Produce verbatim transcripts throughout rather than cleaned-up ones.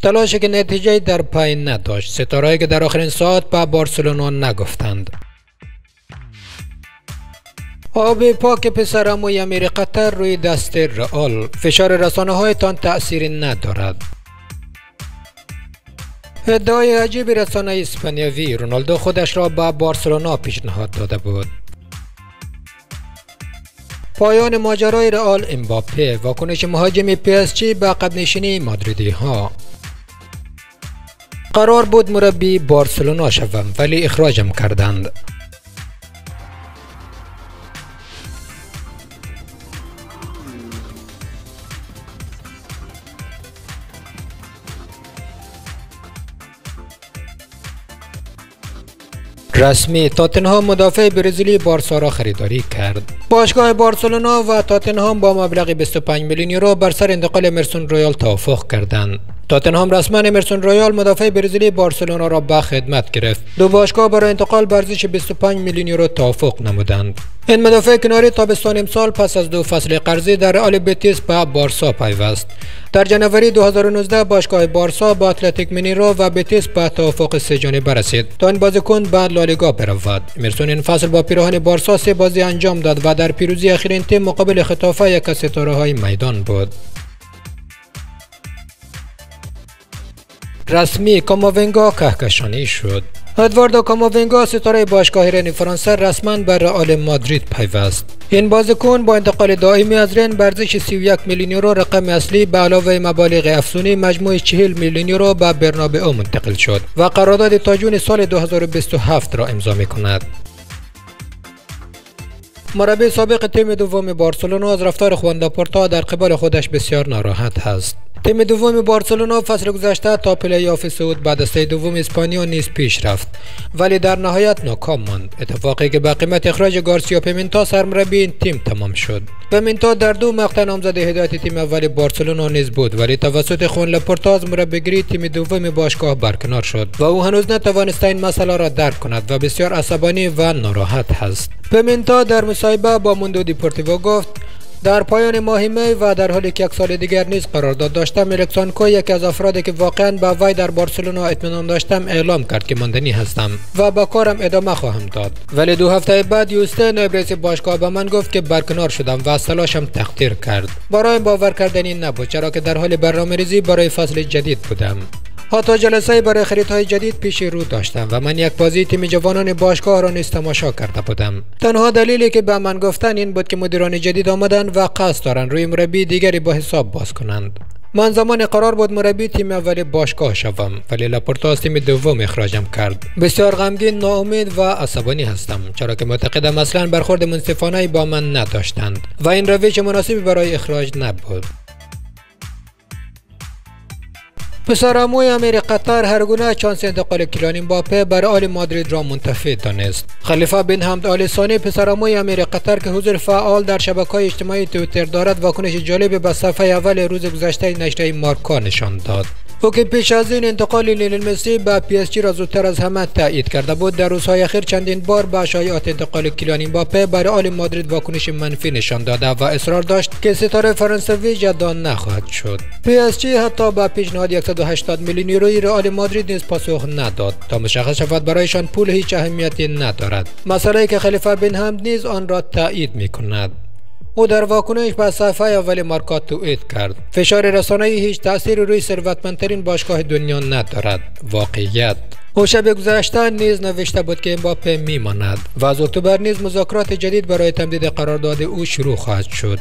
تلاشی که نتیجه در پای نداشت. ستارهایی که در آخرین ساعت به بارسلونا نگفتند. آب پاک پسرعموی امیر قطر روی دست رئال. فشار رسانه هایتان تأثیری ندارد. ادعای عجیب رسانه اسپانیایی رونالدو خودش را به بارسلونا پیشنهاد داده بود. پایان ماجرای رئال امباپه. واکنش مهاجم پیوست به عقب نشینی مادریدی ها. قرار بود مربی بارسلونا شوم ولی اخراجم کردند. رسمی تاتنهام مدافع برزیلی بارسا را خریداری کرد. باشگاه بارسلونا و تاتنهام با مبلغ بیست و پنج میلیون یورو بر سر انتقال امرسون رویال توافق کردند. تاتنهام رسما امرسون رویال مدافع برزیلی بارسلونا را به خدمت گرفت. دو باشگاه برای انتقال به ارزش بیست و پنج میلیون یورو توافق نمودند. این مدافع کناری تابستان امسال پس از دو فصل قرضی در رئال بتیس به بارسا پیوست. در جنوری دو هزار و نوزده باشگاه بارسا با اتلتیک مینیرو و بتیس به توافق سه جانبه رسید تا این بازیکن به لالیگا برود. امرسون این فصل با پیراهن بارسا سه بازی انجام داد و در پیروزی اخیرین تیم مقابل خطافه یک از ستاره‌های میدان بود. رسمی کاماوینگا کهکشانی شد. ادواردو کاماوینگا ستاره باشگاه رن فرانسه رسما به رئال مادرید پیوست. این بازیکن با انتقال دائمی از رن به ارزش سی و یک میلیون یورو رقم اصلی به علاوه مبالغ افزونی مجموع چهل میلیون یورو به برنابئو منتقل شد و قرارداد تا جون سال دو هزار و بیست و هفت را امضا می‌کند. مربی سابق تیم دوم بارسلونا از رفتار خوان لاپورتا در قبال خودش بسیار ناراحت است. تیم دوم بارسلونا فصل گذشته تا پلی آف صعود به دسته دوم اسپانیا نیز پیش رفت ولی در نهایت ناکام ماند. اتفاقی که با قیمت اخراج گارسیا پیمنتا سرمربی این تیم تمام شد. پیمنتا در دو مقطع نامزد هدایت تیم اول بارسلونا نیز بود ولی توسط خوان لاپورتا از مربیگری تیم دوم باشگاه برکنار شد و او هنوز نتوانسته این مسئله را درک کند و بسیار عصبانی و ناراحت است. پیمنتا در مصاحبه با موندو دیپورتیو گفت در پایان ماه می و در حالی که یک سال دیگر نیز قرارداد داشتم، الکسانکو یکی از افرادی که واقعا به وی در بارسلونا اطمینان داشتم اعلام کرد که ماندنی هستم و با کارم ادامه خواهم داد. ولی دو هفته بعد یوست نایب رئیس باشگاه به من گفت که برکنار شدم و از تلاشم تقدیر کرد. برایم باور کردنی نبود چرا که در حال برنامه‌ریزی برای فصل جدید بودم. حتی جلسه برای خریدهای جدید پیش رو داشتم و من یک بازی تیم جوانان باشگاه را نیز تماشا کرده بودم. تنها دلیلی که به من گفتن این بود که مدیران جدید آمدن و قصد دارند روی مربی دیگری با حساب باز کنند. من زمان قرار بود مربی تیم اول باشگاه شوم ولی لاپورتا از تیم دوم اخراجم کرد. بسیار غمگین، ناامید و عصبانی هستم چرا که معتقدم اصلا برخورد منصفانه با من نداشتند و این روش مناسبی برای اخراج نبود. پسرعموی امیر قطر هر گونه چانس انتقال کیلیان امباپه بر رئال مادرید را منتفی دانست. خلیفه بن حمد آل ثانی پسرعموی امیر قطر که حضور فعال در شبکه‌های اجتماعی توییتر دارد واکنش جالب به صفحه اول روز گذشته نشریه مارکا نشان داد. او که پیش از این انتقال لیونل مسی به پی اس جی را زودتر از همه تایید کرده بود در روزهای اخیر چندین بار به شایعات انتقال کیلیان امباپه به رئال مادرید واکنش منفی نشان داده و اصرار داشت که ستاره فرانسوی جدا نخواهد شد. پی اس جی حتی به پیشنهاد صد و هشتاد میلیون یورویی رئال مادرید نیز پاسخ نداد تا مشخص شود برایشان پول هیچ اهمیتی ندارد، مسئله که خلیفه بن حمد نیز آن را تایید می‌کند. او در واکنش به صفحه اول مارکا توییت کرد: فشار رسانه‌ای هیچ تأثیری روی ثروتمندترین باشگاه دنیا ندارد. واقعیت. او شب گذشته نیز نوشته بود که امباپه میماند و از اکتبر نیز مذاکرات جدید برای تمدید قرارداد او شروع خواهد شد.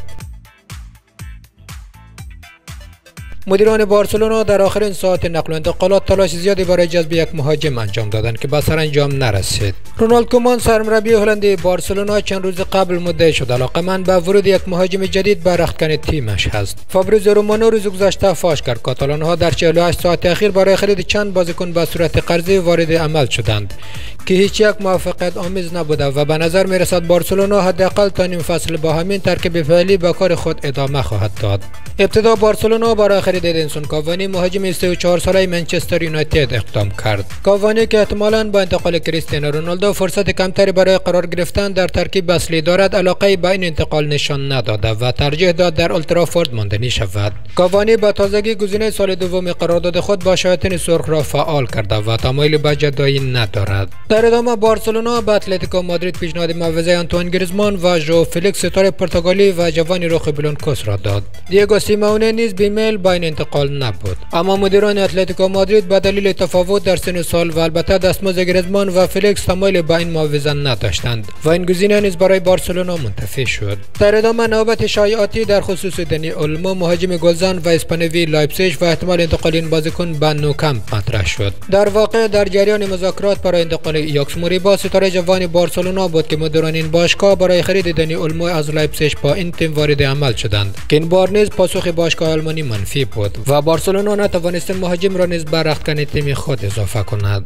مدیران بارسلونا در آخرین ساعت نقل و انتقالات تلاش زیادی برای جذب یک مهاجم انجام دادند که به سرانجام نرسید. رونالدو سرمربی هلندی بارسلونا چند روز قبل مدعی شد علاقه‌مند به ورود یک مهاجم جدید به رختکن تیمش است. فابریزیو رومانو روز گذشته فاش کرد کاتالان‌ها در چهل و هشت ساعت اخیر برای خرید چند بازیکن به صورت قرضی وارد عمل شدند که هیچ یک موافقت آمیز نبوده و به نظر می‌رسد بارسلونا حداقل تا نیم فصل با همین ترکیب فعلی به کار خود ادامه خواهد داد. ابتدا بارسلونا برای خرید ادینسون کاوانی مهاجم سی و چهار ساله منچستر یونایتد اقدام کرد. کاوانی که احتمالاً با انتقال کریستیانو رونالدو فرصت کمتری برای قرار گرفتن در ترکیب اصلی دارد، علاقه به این انتقال نشان نداده و ترجیح داد در اولترافورد ماندنی شود. کاوانی با تازگی گزینه سال دوم قرارداد خود با شیاطین سرخ را فعال کرده و تمایل به جدایی ندارد. در ادامه بارسلونا به اتلتیکو مادرید پیشنهاد معوضه آنتوان گریزمان و ژو فلیکس ستاره پرتغالی و جوانی روخ بلونکوس را داد. دیگو سیمونه نیز بیمیل با این انتقال نبود، اما مدیران اتلتیکو مادرید به دلیل تفاوت در سن و سال و البته دستمزد گریزمان و فلیکس تمایل به این معوضه نداشتند و این گزینه نیز برای بارسلونا منتفی شد. در ادامه نوبت شایعاتی در خصوص دنی اولمو مهاجم گلزن و اسپانیوی لایپزیگ و احتمال انتقال این بازیکن به نوکمپ مطرح شد. در واقع در جریان مذاکرات برای انتقال ایاکس موریبا ستاره جوان بارسلونا بود که مدیران این باشگاه برای خرید دنی اولمو از لایپزیگ با این تیم وارد عمل شدند که این بار نیز پاسخ باشگاه آلمانی منفی بود و بارسلونا نتوانست مهاجم را نیز به رختکن تیم خود اضافه کند.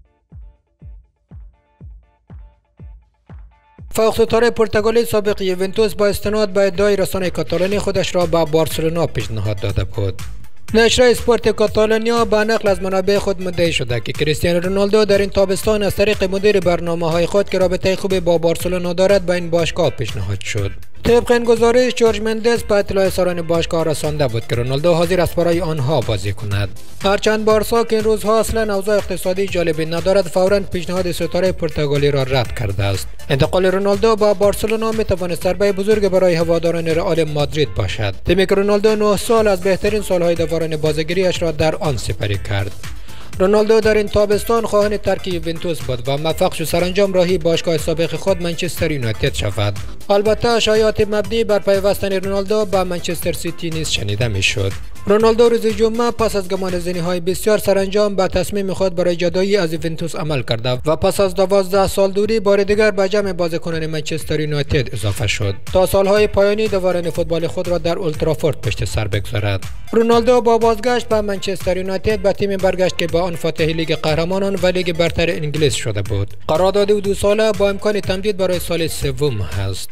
فوق‌ستاره پرتغالی سابق یوونتوس با استناد به ادعای رسانه کاتالانی خودش را به بارسلونا پیشنهاد داده بود. نشر اسپورت کاتالانیا به نقل از منابع خود مدعی شده که کریستیانو رونالدو در این تابستان از طریق مدیر برنامه‌های خود که رابطه خوبی با بارسلونا دارد به این باشگاه پیشنهاد شد. طبق این گزارش جورج مندز به اطلاع سران باشگاه رسانده بود که رونالدو حاضر است برای آنها بازی کند. هرچند بارسا که این روزها اصلا اوضاع اقتصادی جالبی ندارد فوراً پیشنهاد ستاره پرتغالی را رد کرده است. انتقال رونالدو با بارسلونا میتواند ضربه بزرگ برای هواداران رئال مادرید باشد. تیمی که رونالدو نه سال از بهترین سالهای دوران بازیگریش را در آن سپری کرد. رونالدو در این تابستان خواهان ترک یوونتوس بود و موفق شد سرانجام راهی باشگاه سابق خود منچستر یونایتد شود. البته شایعات مبنی بر پیوستن رونالدو با منچستر سیتی نیز شنیده میشد. رونالدو روز جمعه پس از گمانه‌زنی های بسیار سرانجام به تصمیم خود برای جدایی از یوونتوس عمل کرده و پس از دوازده سال دوری بار دیگر به جمع بازیکنان منچستر یونایتد اضافه شد تا سالهای پایانی دوران فوتبال خود را در اولترافورد پشت سر بگذارد. رونالدو با بازگشت به منچستر یونایتد به تیم برگشت که با آن فاتح لیگ قهرمانان و لیگ برتر انگلیس شده بود. قرارداد دو ساله با امکان تمدید برای سال سوم است.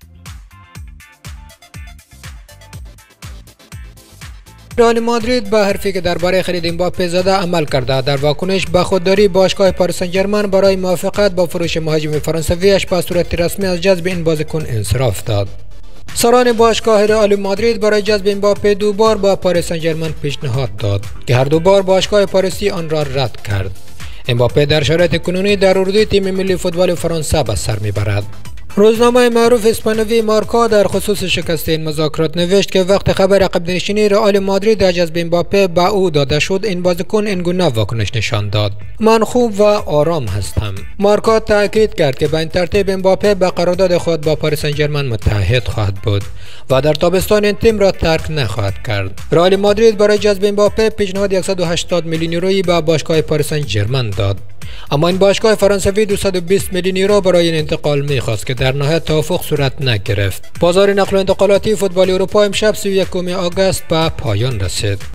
رئال مادرید به حرفی که درباره خرید امباپه زده عمل کرده. در واکنش به خودداری باشگاه پاریس سن ژرمن برای موافقت با فروش مهاجم فرانسویش به صورت رسمی از جذب این بازیکن انصراف داد. سران باشگاه رئال مادرید برای جذب امباپه دو بار با پاریس سن ژرمن پیشنهاد داد که هر دو بار باشگاه پاریسی آن را رد کرد. امباپه در شرایط کنونی در اردوی تیم ملی فوتبال فرانسه به سر میبرد. روزنامه معروف اسپانیوی مارکا در خصوص شکست این مذاکرات نوشت که وقت خبر عقب نشینی رئال مادرید در جذب امباپه به او داده شد این بازیکن اینگونه واکنش نشان داد: من خوب و آرام هستم. مارکا تاکید کرد که به این ترتیب امباپه به قرارداد خود با پاریس سن ژرمن متحد خواهد بود و در تابستان این تیم را ترک نخواهد کرد. رئال مادرید برای جذب امباپه پیشنهاد صد و هشتاد میلیون یورویی به باشگاه پاریس سن ژرمن داد، اما این باشگاه فرانسوی دویست و بیست میلیون یورو برای این انتقال می‌خواست که در نهایت توافق صورت نگرفت. بازار نقل و انتقالاتی فوتبال اروپا امشب سی و یکم آگوست به پایان رسید.